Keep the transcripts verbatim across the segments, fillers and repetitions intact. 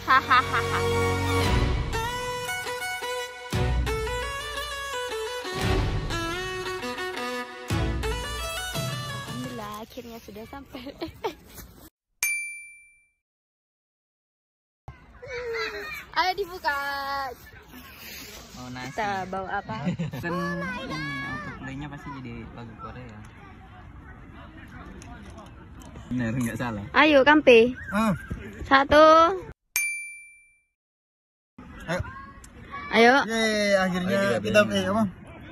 Hahaha. Alhamdulillah akhirnya sudah sampai. Ayo dibuka. Mau nasi. Kita bawa apa? Kan untuk playnya pasti jadi lagu Korea. Benar, nggak salah. Ayo kampe. Ah. Satu. Ayo. Ayo. Yeay, akhirnya kita eh apa?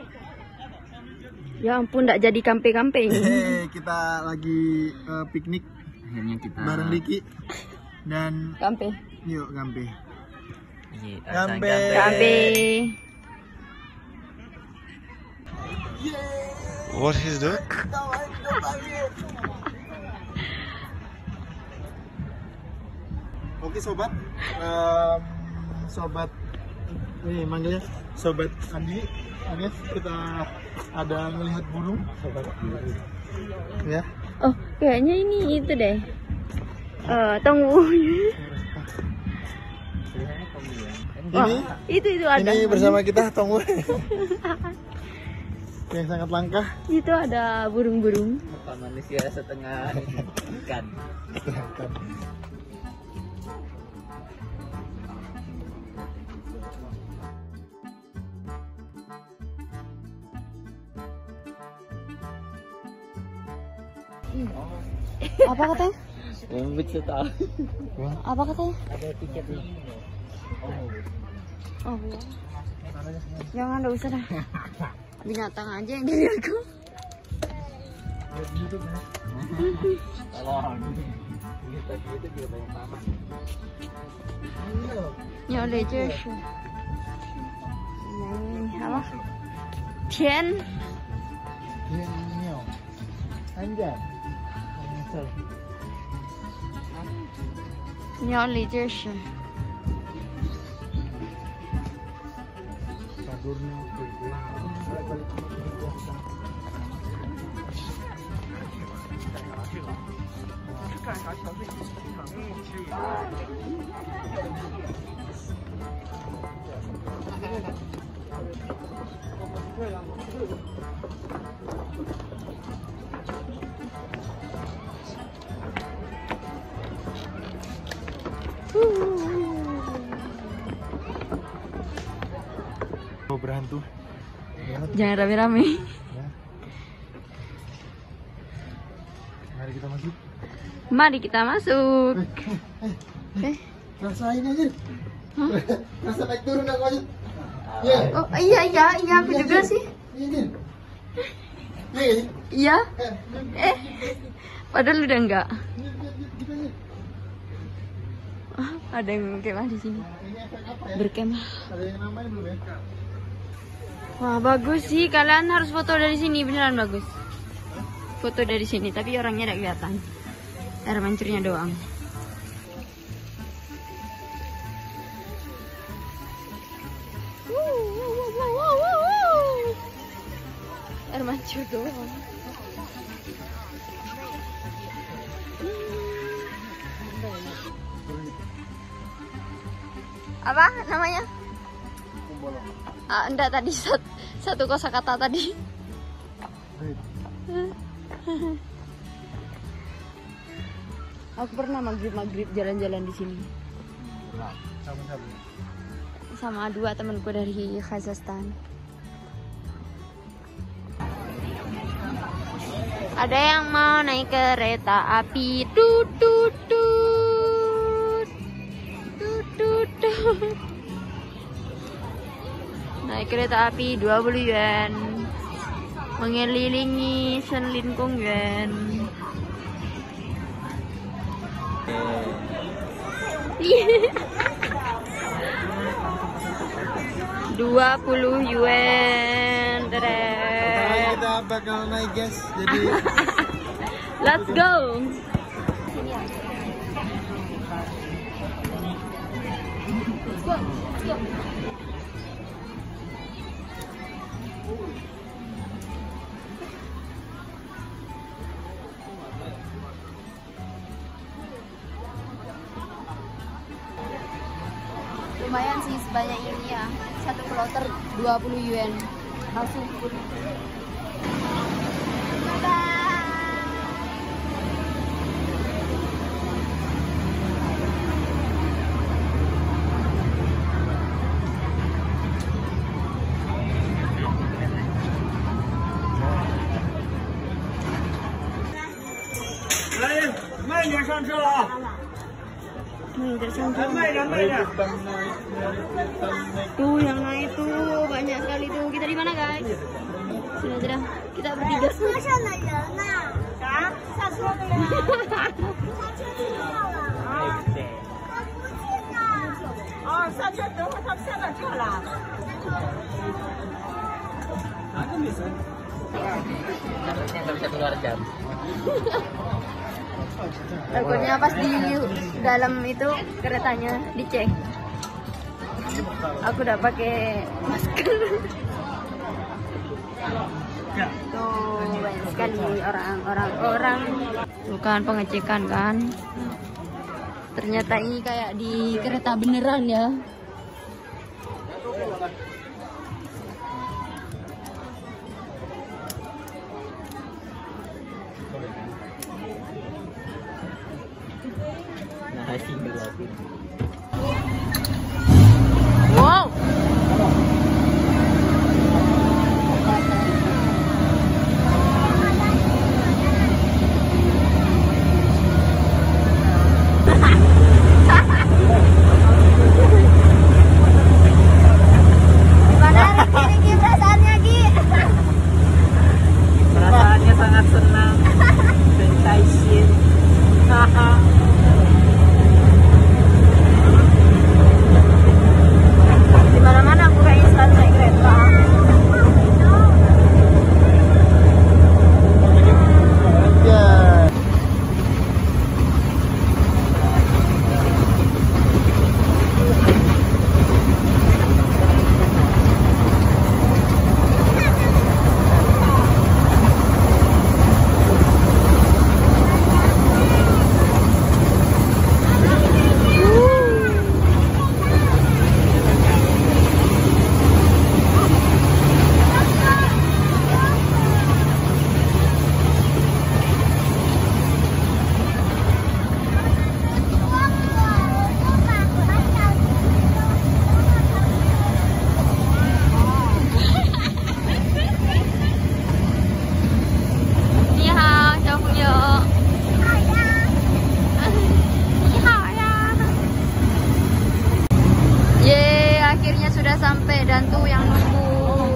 Ya ampun, nggak jadi kampe-kampe. Hehe, kita lagi uh, piknik Akhirnya kita bareng Diki dan Kampe. yuk gampe. Iya, Gampe. Kampe. What is that? Oke sobat, um, sobat ini manggilnya sobat Andi, Anies, kita ada melihat burung, sobat. Ya. Oh, kayaknya ini itu deh. Eh, tunggu. Ini, Itu itu ada. ini bersama kita Tonggu yang sangat langka. Itu ada burung-burung. manusia setengah ikan. Apa katanya? Lembut setah. Apa katanya? Ada tiket nih. Oh, iya. Jangan, enggak usah dah. Binatang aja yang dilihatku. Kalau kita itu juga banyak taman. Ya udah就是 ini apa? Tian. Ini, Anjay. 鸟里这是 Mau berhantu. Jangan rame-rame. Ya. Mari kita masuk. Mari kita masuk. Eh, Eh, rasain aja. Hah? Rasa naik turun aku aja. Ya. oh iya iya iya aku juga sih. Ini. Nih. Iya. Eh, Eh, padahal udah enggak. kita nih. Ah, ada yang kemah di sini. Ini efek apa ya? Berkemah. Ada yang namain belum ya? Wah, bagus sih. Kalian harus foto dari sini, beneran bagus. Foto dari sini, tapi orangnya tidak kelihatan. Air mancurnya doang. Air mancur doang. Apa namanya? Ah, enggak tadi satu, satu kosakata tadi. Aku pernah maghrib-maghrib jalan-jalan di sini. Sama-sama. Sama dua temanku dari Kazakhstan. Ada yang mau naik kereta api. Tut tut tut. Tut tut tut. Naik kereta api dua puluh yuan. Mengelilingi Senlin Kongyuan. dua puluh yuan. Sekarang kita bakal naik guys. Jadi Let's go. lumayan sih sebanyak ini ya. Satu kloter dua puluh yuan. Langsung full. Hmm, tuh yang naik tuh banyak sekali tuh. Kita di mana guys? Sudah sudah kita bertiga. Takutnya pas di dalam itu keretanya dicek. Aku udah pakai masker. Tuh banyak sekali orang-orang orang. Bukan pengecekan kan? Ternyata ini kayak di kereta beneran ya. Wow. Perasaannya sangat senang. Sensation. Di mana-mana aku kayaknya selalu naik kereta. Sampai dan tuh yang nunggu,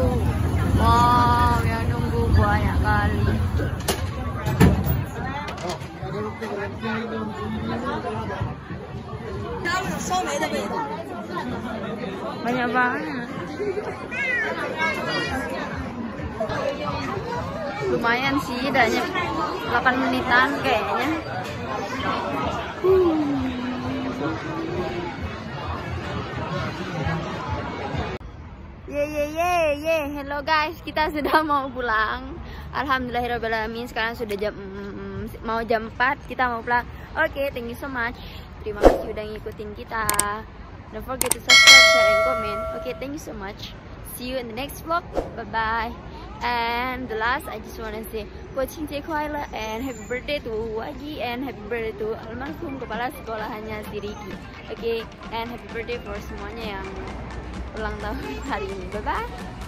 wow, yang nunggu banyak kali. Banyak banget. Lumayan sih, adanya delapan menitan kayaknya. Ye ye ye ye, hello guys, kita sudah mau pulang. Alhamdulillahirobbilalamin. Sekarang sudah jam mm, mau jam empat, kita mau pulang. Oke, okay, thank you so much. Terima kasih udah ngikutin kita. Don't forget to subscribe, share, and comment. Oke, okay, thank you so much. See you in the next vlog. Bye bye. And the last, I just wanna say, Coaching Cekwaila and happy birthday to Wagi and happy birthday to almarhum kepala sekolahannya si Riki. Oke, okay, and happy birthday for semuanya yang ulang tahun hari ini. Bye bye.